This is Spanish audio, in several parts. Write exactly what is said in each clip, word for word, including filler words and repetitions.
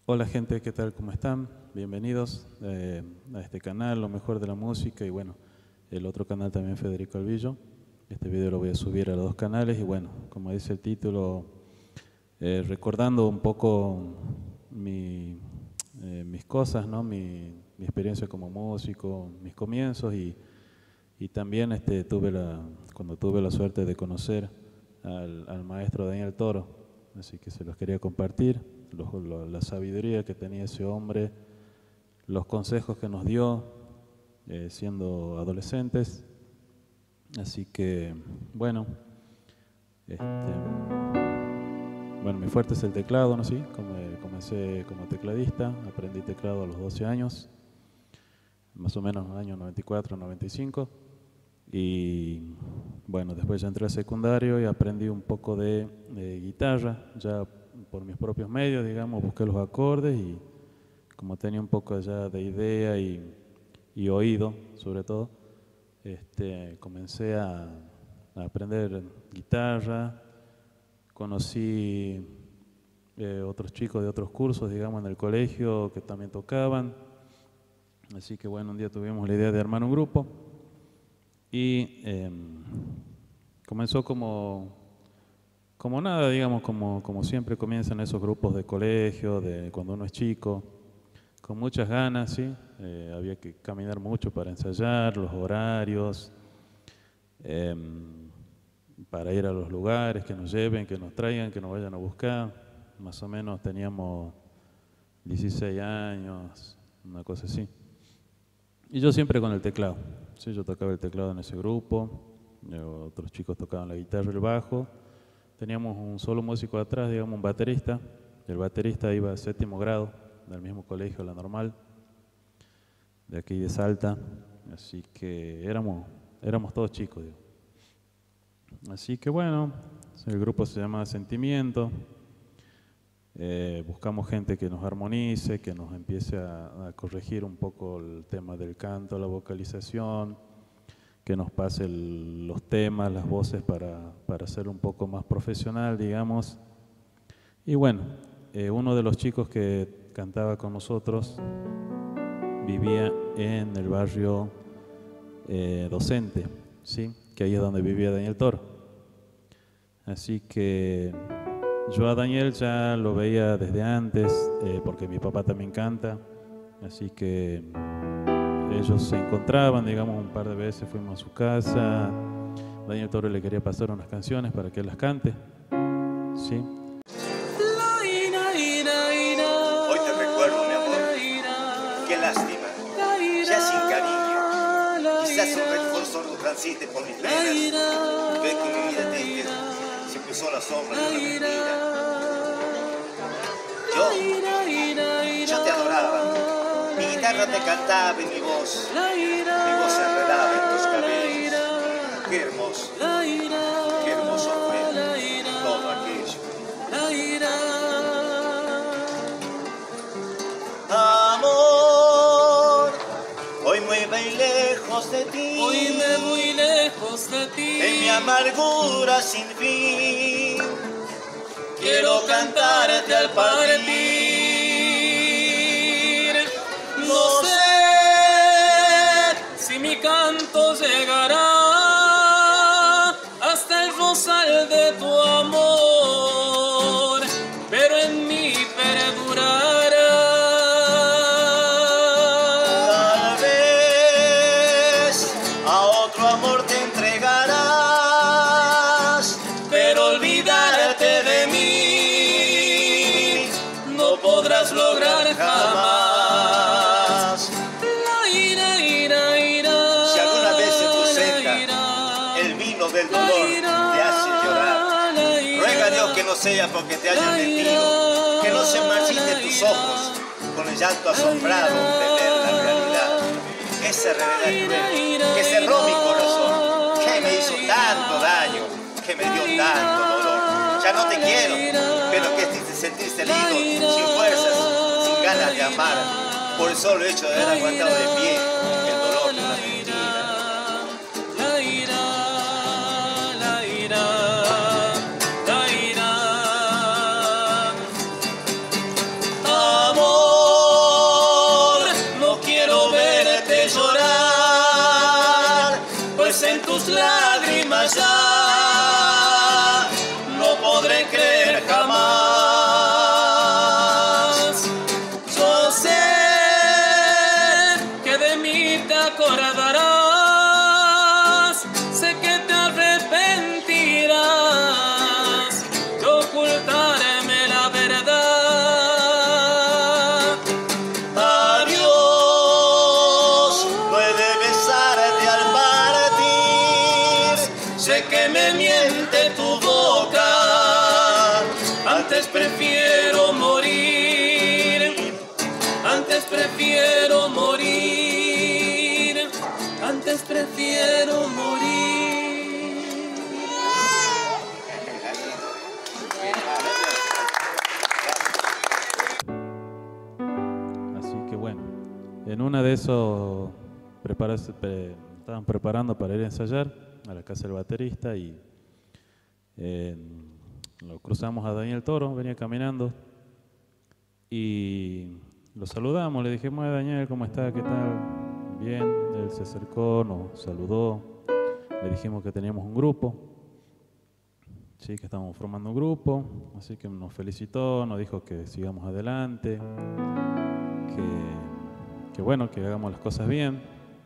Hola gente, ¿qué tal? ¿Cómo están? Bienvenidos eh, a este canal, lo mejor de la música, y bueno, el otro canal también, Federico Alvillo. Este video lo voy a subir a los dos canales y bueno, como dice el título, eh, recordando un poco mi, eh, mis cosas, ¿no? mi, mi experiencia como músico, mis comienzos, y, y también este, tuve la, cuando tuve la suerte de conocer al, al maestro Daniel Toro, así que se los quería compartir. Los, lo, la sabiduría que tenía ese hombre, los consejos que nos dio eh, siendo adolescentes. Así que, bueno, este, bueno, mi fuerte es el teclado, ¿no? Sí, como, comencé como tecladista, aprendí teclado a los doce años, más o menos en el año noventa y cuatro, noventa y cinco. Y bueno, después ya entré al secundario y aprendí un poco de, de guitarra, ya por mis propios medios, digamos, busqué los acordes y como tenía un poco ya de idea y, y oído, sobre todo, este, comencé a, a aprender guitarra. Conocí eh, otros chicos de otros cursos, digamos, en el colegio que también tocaban. Así que bueno, un día tuvimos la idea de armar un grupo y eh, comenzó como... Como nada, digamos, como, como siempre comienzan esos grupos de colegio, de cuando uno es chico, con muchas ganas, ¿sí? Eh, había que caminar mucho para ensayar, los horarios, eh, para ir a los lugares, que nos lleven, que nos traigan, que nos vayan a buscar. Más o menos teníamos dieciséis años, una cosa así. Y yo siempre con el teclado, ¿sí? Yo tocaba el teclado en ese grupo, yo, otros chicos tocaban la guitarra y el bajo. Teníamos un solo músico atrás, digamos, un baterista. El baterista iba a séptimo grado, del mismo colegio, la normal, de aquí de Salta. Así que éramos, éramos todos chicos, digo. Así que bueno, el grupo se llama Sentimiento. Eh, buscamos gente que nos armonice, que nos empiece a, a corregir un poco el tema del canto, la vocalización, que nos pase el, los temas, las voces para, para ser un poco más profesional, digamos. Y bueno, eh, uno de los chicos que cantaba con nosotros vivía en el barrio eh, Docente, ¿sí? Que ahí es donde vivía Daniel Toro. Así que yo a Daniel ya lo veía desde antes, eh, porque mi papá también canta, así que ellos se encontraban, digamos, un par de veces fuimos a su casa. Daniel Toro le quería pasar unas canciones para que él las cante, ¿sí? Hoy te recuerdo, mi amor, qué lástima, ya sin cariño, quizás un refuerzo no transite por mis venas, ve que mi vida triste se puso la sombra de una mentira. Yo, yo te adoraba. Mi guitarra te cantaba y mi voz, mi voz se enredaba en tus cabellos. Qué hermoso, qué hermoso fue todo aquello. Amor, hoy muy muy lejos de ti, hoy me voy lejos de ti, en mi amargura sin fin, quiero cantarte al partir. No sé si mi canto llegará hasta el rosal de tu amor, pero en mí perdurará. Tal vez a otro amor te entregarás, pero olvidarte de mí no podrás lograr jamás. Del dolor te hace llorar. Ruega a Dios que no sea porque te haya mentido, que no se marchiten tus ojos con el llanto asombrado de ver la realidad. Esa realidad cruel que cerró mi corazón, que me hizo tanto daño, que me dio tanto dolor. Ya no te quiero, pero que te sentiste lindo, sin fuerzas, sin ganas de amar, por el solo hecho de haber aguantado de pie el dolor de una mentira. Amor, en una de esos prepararse, pre, estaban preparando para ir a ensayar a la casa del baterista y eh, lo cruzamos a Daniel Toro, venía caminando y lo saludamos, le dijimos a Daniel, ¿cómo está? ¿Qué tal? Bien, él se acercó, nos saludó, le dijimos que teníamos un grupo, sí, que estábamos formando un grupo, así que nos felicitó, nos dijo que sigamos adelante, que, que bueno, que hagamos las cosas bien,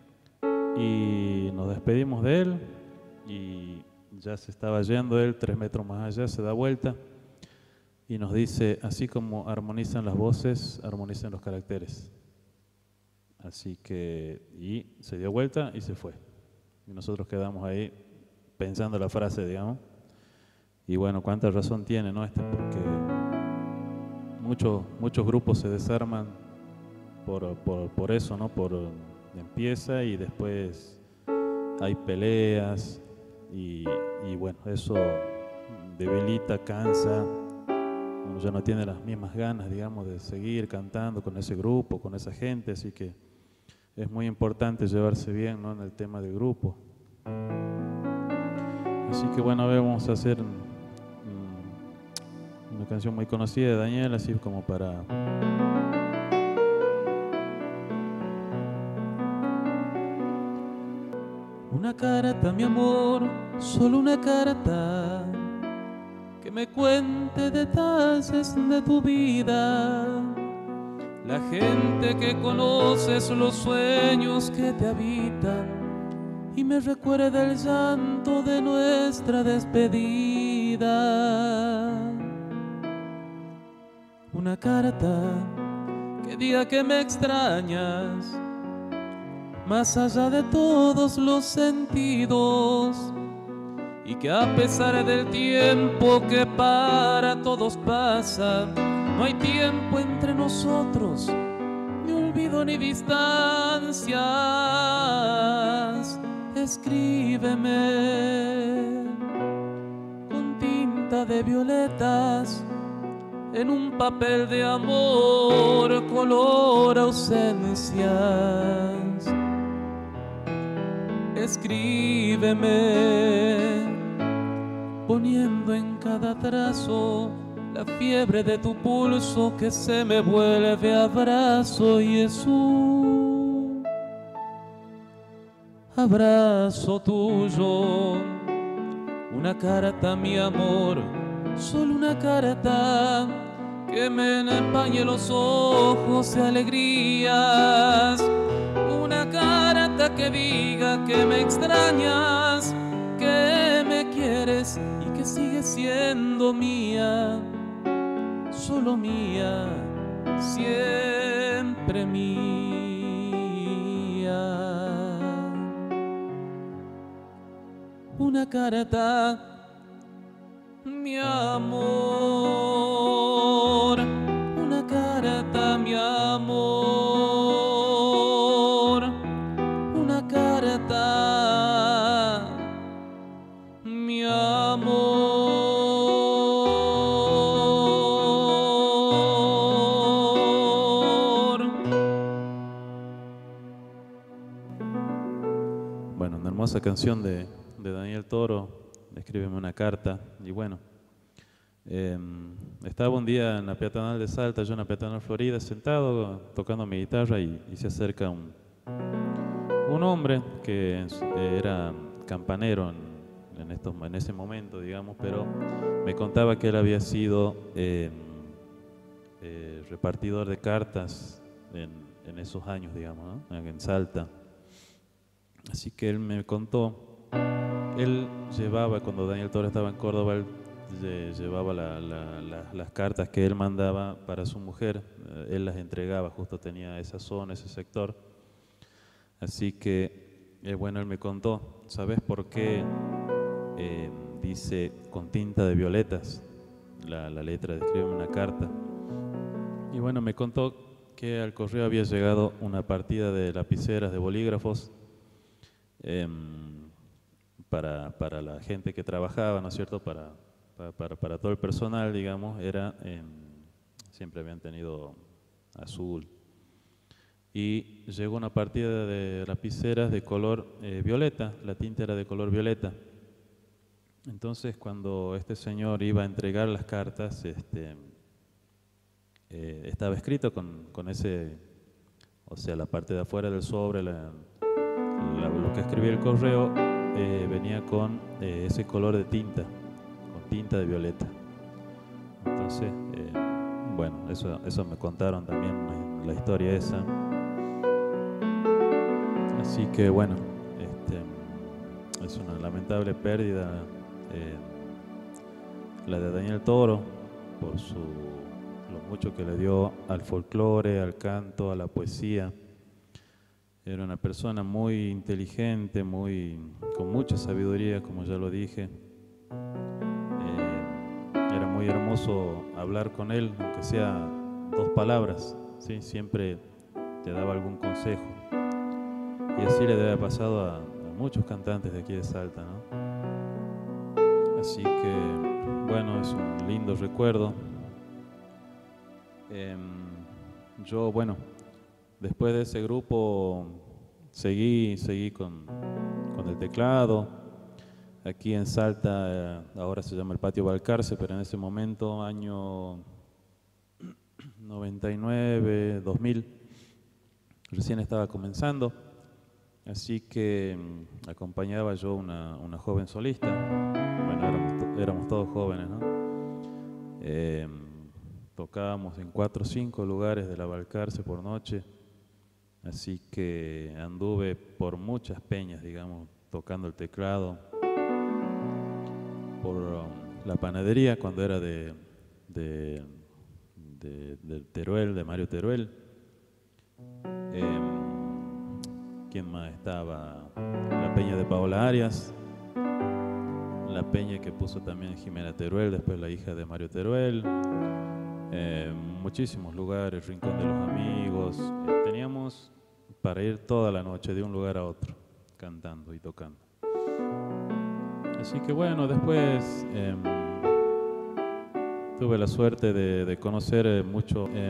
y nos despedimos de él y ya se estaba yendo él tres metros más allá, se da vuelta y nos dice, así como armonizan las voces, armonizan los caracteres. Así que, y se dio vuelta y se fue. Y nosotros quedamos ahí pensando la frase, digamos. Y bueno, cuánta razón tiene, ¿no? Este, porque muchos, muchos grupos se desarman por, por, por eso, ¿no? Por empieza y después hay peleas y, y bueno, eso debilita, cansa. Uno ya no tiene las mismas ganas, digamos, de seguir cantando con ese grupo, con esa gente, así que es muy importante llevarse bien, ¿no? En el tema del grupo. Así que bueno, a ver, vamos a hacer um, una canción muy conocida de Daniel, así como para... Una carta, mi amor, solo una carta que me cuente detalles de tu vida, la gente que conoces, los sueños que te habitan y me recuerda el llanto de nuestra despedida. Una carta que diga que me extrañas más allá de todos los sentidos y que a pesar del tiempo que para todos pasa, no hay tiempo entre nosotros, ni olvido ni distancias. Escríbeme con tinta de violetas en un papel de amor color ausencias. Escríbeme poniendo en cada trazo la fiebre de tu pulso que se me vuelve abrazo y es un abrazo tuyo. Una carta, mi amor, solo una carta que me empañe los ojos de alegrías. Una carta que diga que me extrañas, que me quieres y que sigues siendo mía, solo mía, siempre mía. Una carta, mi amor, una carta, mi amor, una carta, mi amor. Bueno, una hermosa canción de, de Daniel Toro, Escríbeme una carta, y bueno, eh, estaba un día en la peatonal de Salta, yo en la peatonal Florida, sentado tocando mi guitarra y, y se acerca un, un hombre que era campanero en, en, estos, en ese momento, digamos, pero me contaba que él había sido eh, eh, repartidor de cartas en, en esos años, digamos, ¿no? En Salta. Así que él me contó, él llevaba, cuando Daniel Toro estaba en Córdoba, él llevaba la, la, la, las cartas que él mandaba para su mujer, él las entregaba, justo tenía esa zona, ese sector. Así que, eh, bueno, él me contó, ¿sabes por qué eh, dice con tinta de violetas la, la letra de Escríbeme una carta? Y bueno, me contó que al correo había llegado una partida de lapiceras, de bolígrafos, eh, para, para la gente que trabajaba, ¿no es cierto?, para, para, para, para todo el personal, digamos, era, eh, siempre habían tenido azul. y llegó una partida de lapiceras de color eh, violeta, la tinta era de color violeta. Entonces, cuando este señor iba a entregar las cartas, este, eh, estaba escrito con, con ese, o sea, la parte de afuera del sobre, la, la, lo que escribía el correo, eh, venía con eh, ese color de tinta, con tinta de violeta. Entonces, eh, bueno, eso, eso me contaron también, la historia esa. Así que, bueno, este, es una lamentable pérdida. Eh, la de Daniel Toro, por su, lo mucho que le dio al folclore, al canto, a la poesía. Era una persona muy inteligente, muy, con mucha sabiduría, como ya lo dije. Eh, era muy hermoso hablar con él, aunque sea dos palabras, ¿sí? Siempre te daba algún consejo. Y así le debe haber pasado a, a muchos cantantes de aquí de Salta, ¿no? Así que, bueno, es un lindo recuerdo. Eh, yo, bueno, después de ese grupo seguí, seguí con, con el teclado. Aquí en Salta, eh, ahora se llama el Patio Balcarce, pero en ese momento, año noventa y nueve, dos mil, recién estaba comenzando. Así que mmm, acompañaba yo una, una joven solista. Bueno, éramos, to éramos todos jóvenes, ¿no? Eh, tocábamos en cuatro o cinco lugares de la Balcarce por noche. Así que anduve por muchas peñas, digamos, tocando el teclado. Por um, la panadería, cuando era de, de, de, de Teruel, de Mario Teruel. Eh, ¿Quién más estaba? La peña de Paola Arias, la peña que puso también Jimena Teruel, después la hija de Mario Teruel, eh, muchísimos lugares, Rincón de los Amigos. Eh, teníamos para ir toda la noche de un lugar a otro, cantando y tocando. Así que bueno, después eh, tuve la suerte de, de conocer eh, mucho... Eh,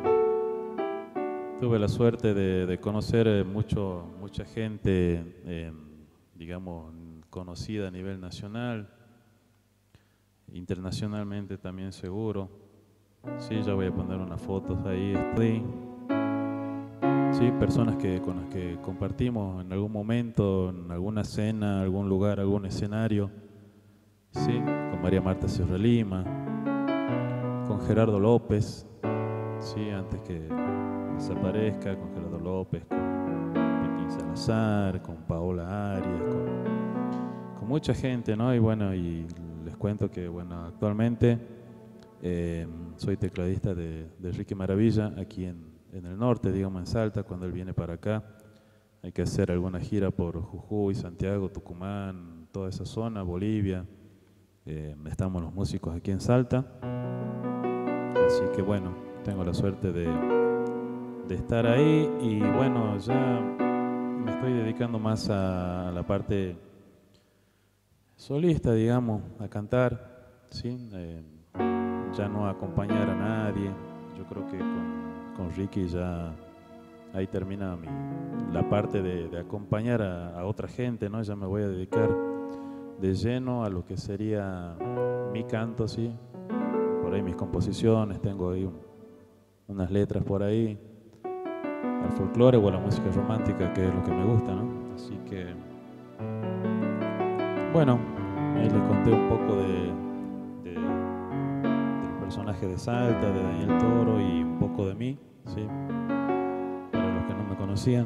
Tuve la suerte de, de conocer mucho, mucha gente, eh, digamos, conocida a nivel nacional, internacionalmente también seguro. Sí, ya voy a poner unas fotos ahí. Estoy, sí, personas que, con las que compartimos en algún momento, en alguna cena, algún lugar, algún escenario. Sí, con María Marta Sierra Lima, con Gerardo López, sí, antes que desaparezca, con Gerardo López, con Pitín Salazar, con Paola Arias, con, con mucha gente, ¿no? Y bueno, y les cuento que, bueno, actualmente eh, soy tecladista de, de Ricky Maravilla, aquí en, en el norte, digamos, en Salta. Cuando él viene para acá, hay que hacer alguna gira por Jujuy, Santiago, Tucumán, toda esa zona, Bolivia. Eh, estamos los músicos aquí en Salta. Así que, bueno, tengo la suerte de... de estar ahí y bueno, ya me estoy dedicando más a la parte solista, digamos, a cantar, ¿sí? Eh, ya no a acompañar a nadie. Yo creo que con, con Ricky ya ahí termina mi, la parte de, de acompañar a, a otra gente, ¿no? Ya me voy a dedicar de lleno a lo que sería mi canto, ¿sí? Por ahí mis composiciones, tengo ahí un, unas letras por ahí, al folclore o a la música romántica, que es lo que me gusta, ¿no? Así que, bueno, ahí les conté un poco de, de, del personaje de Salta, de Daniel Toro y un poco de mí, ¿sí? Para los que no me conocían.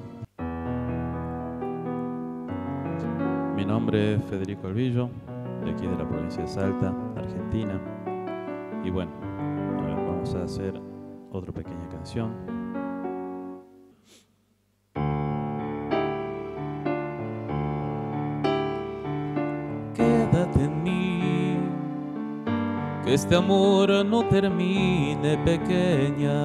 Mi nombre es Federico Alvillo, de aquí de la provincia de Salta, Argentina. Y bueno, a ver, vamos a hacer otra pequeña canción. Quédate en mí, que este amor no termine, pequeña.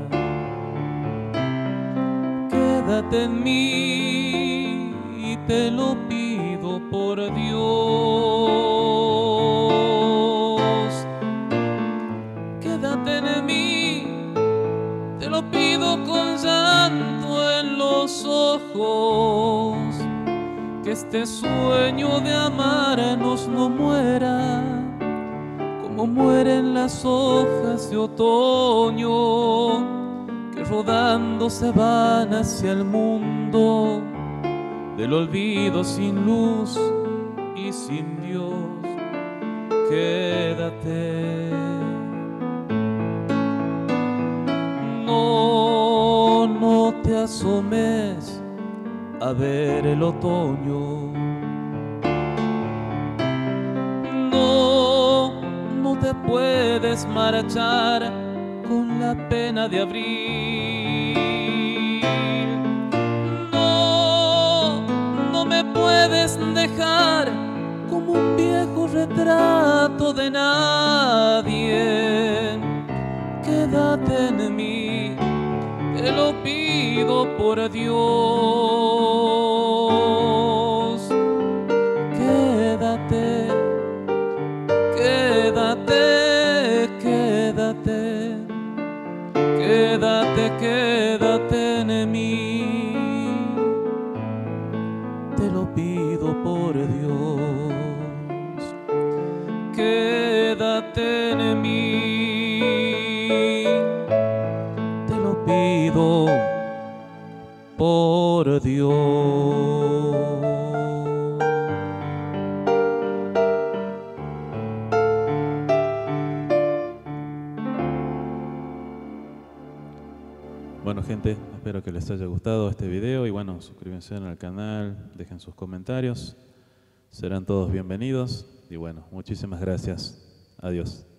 Quédate en mí y te lo pido por Dios. Quédate en mí, te lo pido con llanto ojos, que este sueño de amarnos no muera, como mueren las hojas de otoño, que rodando se van hacia el mundo del olvido sin luz y sin Dios. Quédate, no, no te asomes a ver el otoño, no, no te puedes marchar con la pena de abril, no, no me puedes dejar como un viejo retrato de nadie. Quédate en mí, te lo pido por Dios. Quédate, quédate, quédate, quédate, quédate en mí, te lo pido por Dios. Quédate en mí, te lo pido por Dios. Bueno, gente, espero que les haya gustado este video y bueno, suscríbanse al canal, dejen sus comentarios, serán todos bienvenidos y bueno, muchísimas gracias. Adiós.